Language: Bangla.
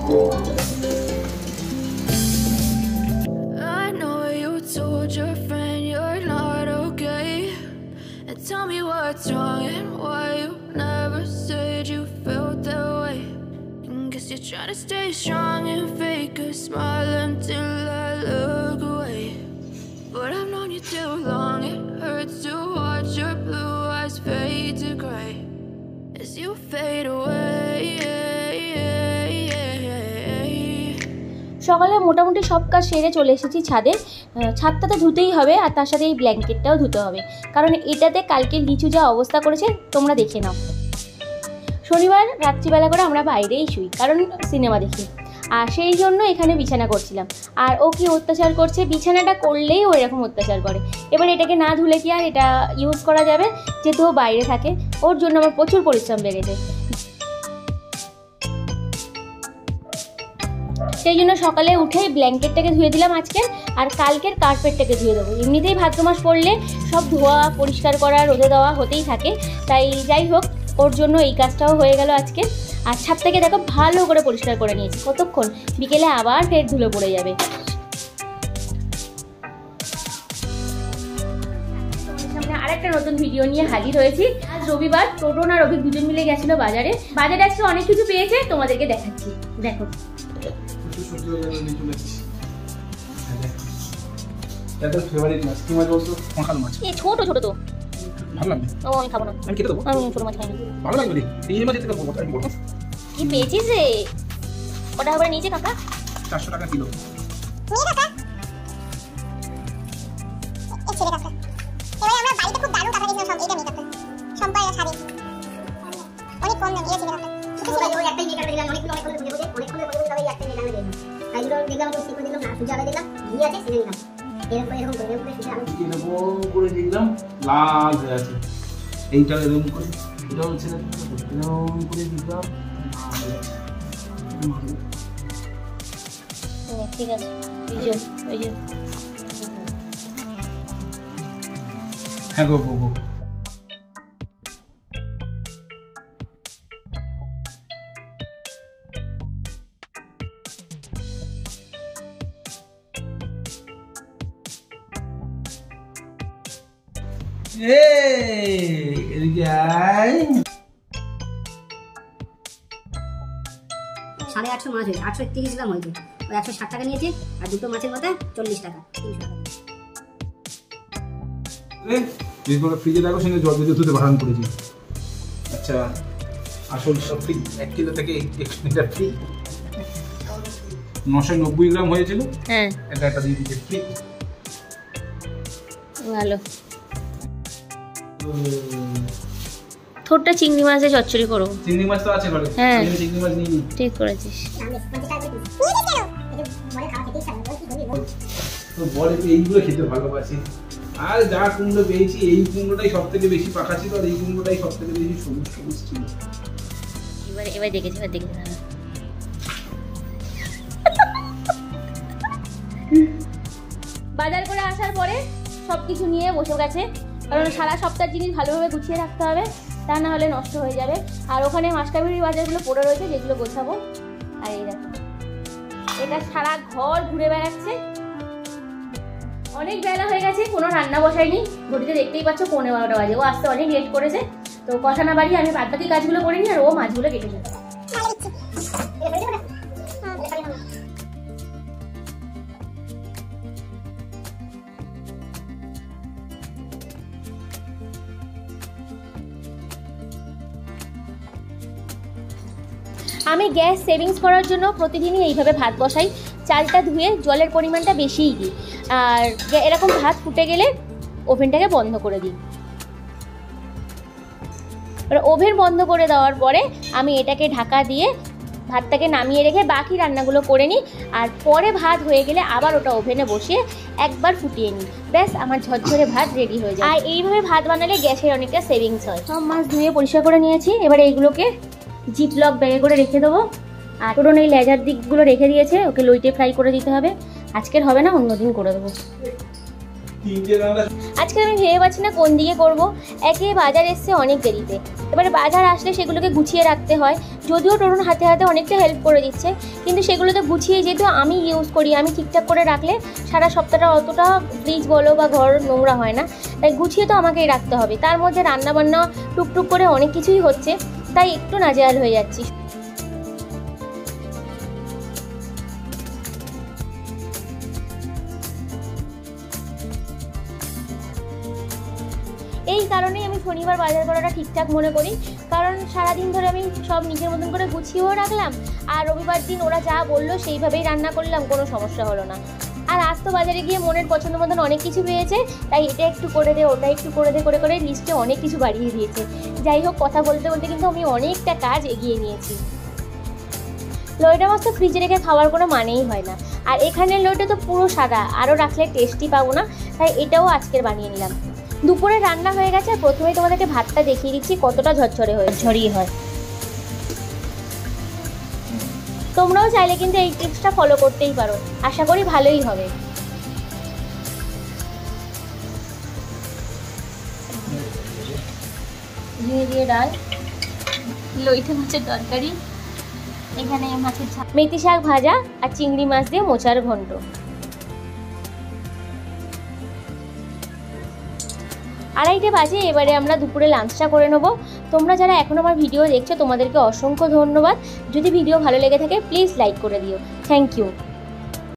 I know you told your friend you're not okay, and tell me what's wrong and why you never said you felt that way. And guess you're trying to stay strong and fake a smile until I look away. But I've known you too long, it hurts to watch your blue eyes fade to gray as you fade away. সকালে মোটামুটি সব কাজ সেরে চলে এসেছি ছাদে। ছাদটা তো ধুতেই হবে, আর তার সাথে এই ব্ল্যাঙ্কেটটাও ধুতে হবে, কারণ এটাতে কালকে লিচু যা অবস্থা করেছে তোমরা দেখে নাও। শনিবার রাত্রিবেলা করে আমরা বাইরেই শুই, কারণ সিনেমা দেখি, আর সেই জন্য এখানে বিছানা করছিলাম। আর ও কি অত্যাচার করছে, বিছানাটা করলেই ও এরকম অত্যাচার করে। এবার এটাকে না ধুলে কি আর এটা ইউজ করা যাবে, যেহেতু ও বাইরে থাকে। ওর জন্য আমার প্রচুর পরিশ্রম বেড়েছে। সেই জন্য সকালে উঠেই ব্ল্যাঙ্কেটটাকে ধুয়ে দিলাম আজকে, আর কালকের কার্পেটটাকে ধুয়ে দেবো। এমনিতেই ভাদ্র মাস পড়লে সব ধোয়া পরিষ্কার করা রোদে দেওয়া হতেই থাকে, তাই যাই হোক ওর জন্য এই কাজটাও হয়ে গেল আজকে। আর ছাদটাকে দেখো ভালো করে পরিষ্কার করে নিয়েছি। কতক্ষণ, বিকেলে আবার ফের ধুলো পড়ে যাবে। আরেকটা নতুন ভিডিও নিয়ে হাজির হয়েছি। আজ রবিবার, টোটন আর অভিক দুজন মিলে গেছিল বাজারে। বাজারে আজকে অনেক কিছু পেয়েছে, তোমাদেরকে দেখাচ্ছি। দেখো ছোট ছোট তো ভালো লাগবে। ও আমি খাবো না, আমি খেতে দেবো। আমি ছোট মাছ খাই না, ভালো লাগবে। এই মাছ থেকে খাবো, আমি বড়। কি পেয়েছিস রে? কটা হবে নিচে কাকা? 400 টাকা কিলো। নিয়ে কাকা এই ছেলে কাকা। এবারে আমরা বাড়িতে খুব দারুণ কাকা দিয়েছিলাম, সব এটা নিয়ে কাকা সম্পায় শাড়ি অনেক কম দামে ছিল কাকা। ওই একটাই নিয়ে কাকা দিলাম, অনেকগুলো বুঝে তবে একটাই নিয়ে দিলাম। তাইগুলো দেখলাম তো সিকো দিলাম না, সুজা দিলাম, দিয়ে আছে সিনে দিলাম। এরকম করে সুজা আমি করে দিলাম, লাল হয়ে আছে। এইটা এরকম করে এটাও ছেড়ে এরকম করে দিলাম। ঠিক আছে, ওই যে হ্যাঁ গো গো। এদিকে আয়। 850 মাছ হয়েছে, 831 গ্রাম হয়েছে। ওই 160 টাকা নিয়েছে, আর দুটো মাছের মধ্যে 40 টাকা, 300 টাকা। ফ্রিজে রাখো, সঙ্গে জল দিয়ে ধুতে বারণ করেছি। আচ্ছা, আসল সব ফ্রি 1 কিলো থেকে 1 লিটার ফ্রি। 990 গ্রাম হয়েছিল। হ্যাঁ, এটা দিয়ে দিতে ফ্রি। ভালো। থোড়টা চিংড়ি মাছে চচ্চড়ি করো। চিংড়ি মাছ তো আছে ঘরে। হ্যাঁ, চিংড়ি মাছ নিয়ে নি। ঠিক করেছিস। তো বলে এইগুলো খেতে ভালোবাসি। আর যা কুমড়ো পেয়েছি, এই কুমড়োটাই সব থেকে বেশি পাকা ছিল, আর এই কুমড়োটাই সব থেকে বেশি সবুজ সবুজ ছিল। এবার দেখেছি। বাজার করে আসার পরে সবকিছু নিয়ে বসে গেছে, কারণ সারা সপ্তাহের জিনিস ভালোভাবে গুছিয়ে রাখতে হবে, তা না হলে নষ্ট হয়ে যাবে। আর ওখানে মাসকাবাড়ির বাজারগুলো পড়ে রয়েছে, যেগুলো গোছাবো। আর এই দেখো, এটা সারা ঘর ঘুরে বেড়াচ্ছে। অনেক বেলা হয়ে গেছে, কোনো রান্না বসায়নি। ঘড়িতে দেখতেই পাচ্ছ 11:15 বাজে। ও আসতে অনেক লেট করেছে, তো কথা না বাড়িয়ে আমি বাদ বাকি কাজগুলো করে নিই, আর ও মাছগুলো কেটে নেবে। আমি গ্যাস সেভিংস করার জন্য প্রতিদিনই এইভাবে ভাত বসাই। চালটা ধুয়ে জলের পরিমাণটা বেশিই দিই, আর এরকম ভাত ফুটে গেলে ওভেনটাকে বন্ধ করে দিই। ওভেন বন্ধ করে দেওয়ার পরে আমি এটাকে ঢাকা দিয়ে ভাতটাকে নামিয়ে রেখে বাকি রান্নাগুলো করে নিই, আর পরে ভাত হয়ে গেলে আবার ওটা ওভেনে বসিয়ে একবার ফুটিয়ে নিই। ব্যাস, আমার ঝরঝরে ভাত রেডি হয়ে যায়। আর এইভাবে ভাত বানালে গ্যাসের অনেকটা সেভিংস হয়। সব মাছ ধুয়ে পরিষ্কার করে নিয়েছি, এবার এইগুলোকে জিপলক ব্যাগে করে রেখে দেবো। আর পুরো এই লেজার দিকগুলো রেখে দিয়েছে, ওকে লইটে ফ্রাই করে দিতে হবে। আজকের হবে না, অন্যদিন করে দেবো। আজকে আমি ভেবে পাচ্ছি না কোন দিকে করব। একে বাজার এসছে অনেক দেরিতে, এবারে বাজার আসলে সেগুলোকে গুছিয়ে রাখতে হয়। যদিও টরুন হাতে হাতে অনেকটা হেল্প করে দিচ্ছে, কিন্তু সেগুলোতে গুছিয়ে যেহেতু আমি ইউজ করি, আমি ঠিকঠাক করে রাখলে সারা সপ্তাহটা অতটা ফ্রিজ বলো বা ঘর নোংরা হয় না। তাই গুছিয়ে তো আমাকেই রাখতে হবে। তার মধ্যে রান্নাবান্না টুকটুক করে অনেক কিছুই হচ্ছে, তাই একটু নাজেহাল হয়ে যাচ্ছি। এই কারণেই আমি শনিবার বাজার করাটা ঠিকঠাক মনে করি, কারণ সারাদিন ধরে আমি সব নিজের মতন করে গুছিয়েও রাখলাম, আর রবিবার দিন ওরা যা বললো সেইভাবেই রান্না করলাম, কোনো সমস্যা হলো না। আর আজ তো বাজারে গিয়ে মনের পছন্দ মতন অনেক কিছু পেয়েছে, তাই এটা একটু করে দে ওটা একটু করে দে করে করে লিস্টে অনেক কিছু বাড়িয়ে দিয়েছে। যাই হোক, কথা বলতে বলতে কিন্তু আমি অনেকটা কাজ এগিয়ে নিয়েছি। লইটা মাছ তো ফ্রিজে রেখে খাওয়ার কোনো মানেই হয় না, আর এখানের লইটা তো পুরো সাদা, আরও রাখলে টেস্টি পাবো না, তাই এটাও আজকের বানিয়ে নিলাম। দুপুরে রান্না হয়ে গেছে, আর প্রথমেই তোমাদেরকে ভাতটা দেখিয়ে দিচ্ছি কতটা ঝরঝরিয়ে হয়। তোমরাও চাইলে কিন্তু এই টিপসটা ফলো করতেই পারো, আশা করি ভালোই হবে। ঝিঙে দিয়ে ডাল, লইটে মাছের তরকারি, এখানে মাছের ঝাল, মেথি শাক ভাজা, আর চিংড়ি মাছ দিয়ে মোচার ঘন্ট। আড়াইটে বাজে, এবারে আমরা দুপুরে লাঞ্চটা করে নেবো। তোমরা যারা এখন আমার ভিডিও দেখছো তোমাদেরকে অসংখ্য ধন্যবাদ। যদি ভিডিও ভালো লেগে থাকে প্লিজ লাইক করে দিও। Thank you.